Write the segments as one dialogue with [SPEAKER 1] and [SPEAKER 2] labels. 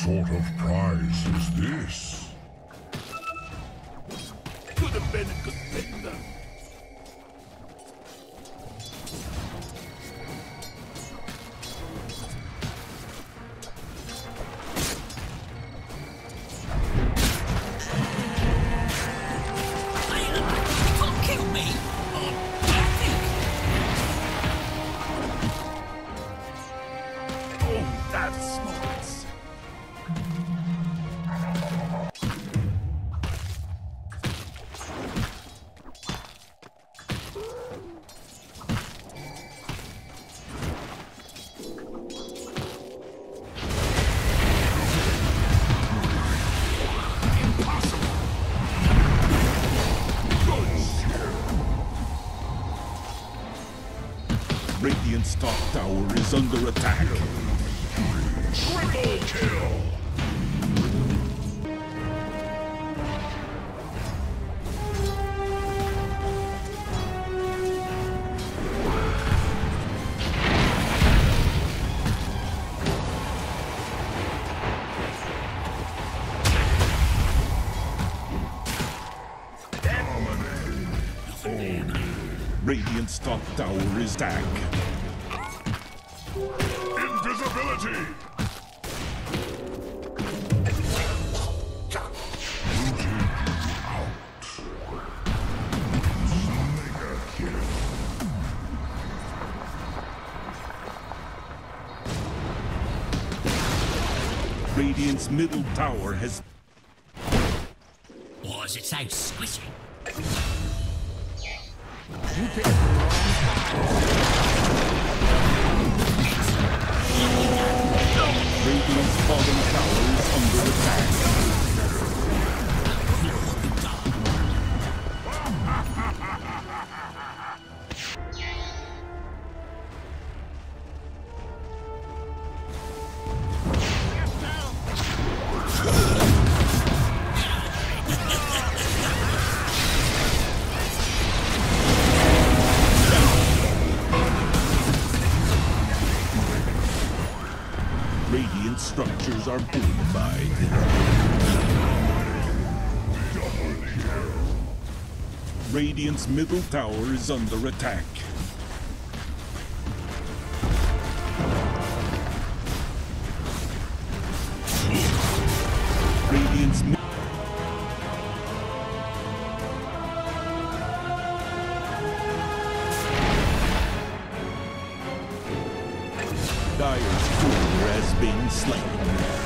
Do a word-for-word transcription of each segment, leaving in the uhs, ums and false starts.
[SPEAKER 1] sort of prize is this?
[SPEAKER 2] Could have been a good thing, though.
[SPEAKER 3] Radiant's top tower is under attack.
[SPEAKER 1] Triple kill!
[SPEAKER 3] Radiant's top tower is back.
[SPEAKER 1] Invisibility!
[SPEAKER 3] Radiant's middle tower has...
[SPEAKER 4] Why is it so squishy?
[SPEAKER 2] You picked the wrong
[SPEAKER 3] Radiant's bottom tower is under attack. Radiant structures are fortified. Radiant's middle tower is under attack. Radiant's mi- Dire's core has been slain.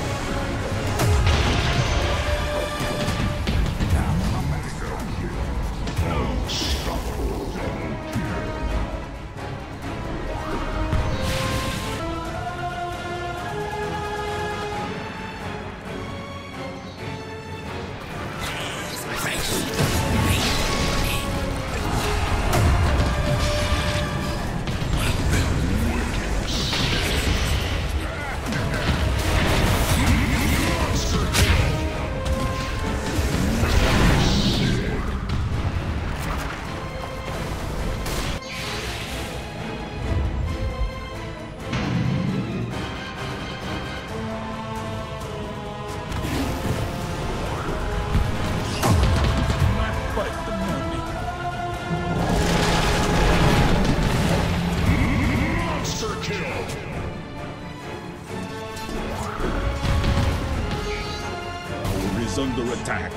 [SPEAKER 3] Is under attack.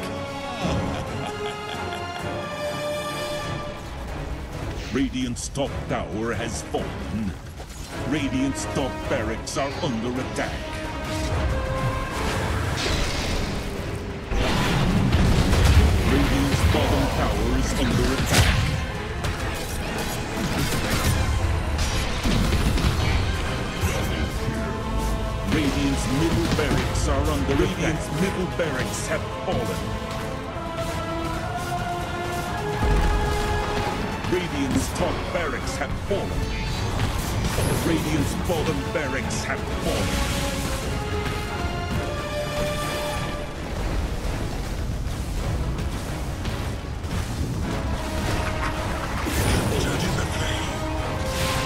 [SPEAKER 3] Radiant's top tower has fallen. Radiant's top barracks are under attack. Radiant's bottom tower is under attack. Radiant's middle barracks are under attack. Radiant's middle barracks have fallen. Radiant's top barracks have fallen. Radiant's bottom barracks have fallen.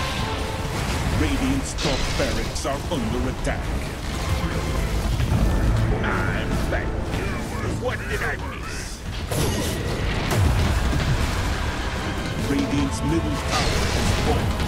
[SPEAKER 3] Radiant's top barracks are under attack. then? What did I miss? Radiant's middle tower is fallen.